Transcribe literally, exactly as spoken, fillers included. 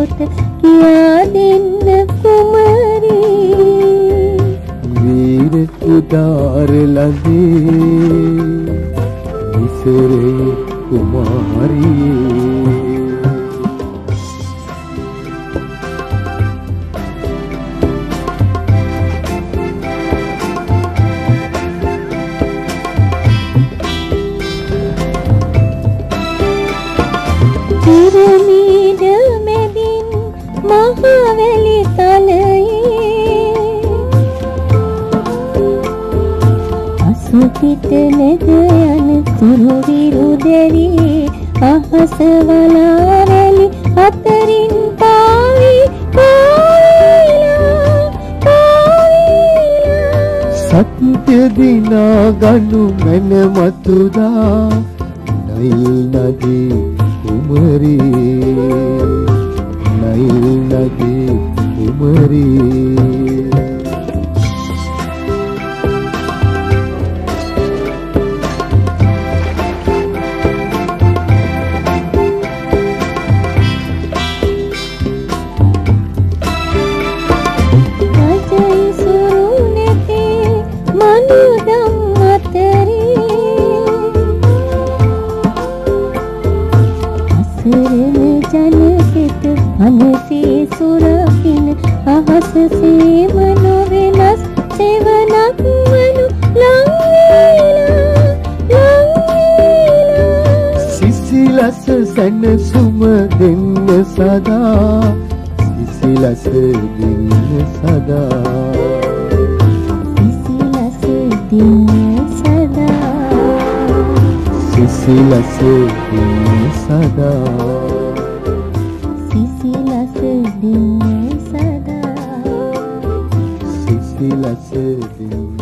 දොත කියා දෙන්න කුමරි. වීර උදාර ලදී ඉසරේ කුමාරියේ. පිරමීඩ මැදින් මහවැලි තලයේ අසුපිට නැග යන සුරු විරුදැරි අහස වලාවැලි අතරින් පාවි පාවිලා පාවිලා. සත්‍ය දිනා ගනු මැන මතුදා නයිල් නදී කුමරි නයිල් නදී කුමරි. ජනසිත අනසේ සුරකින අහසසේ මනොවෙනස් සෙවනක් වනු ලංවේලා ලංවේලා. සිසිලස සැනසුම දෙන්න සදා සිසිලස දෙන්න සදා සිසිලස දෙන්න සදා සිසිලස දෙන්න සදා සිසිලස දෙන්න සදා සිසිලස දෙන්න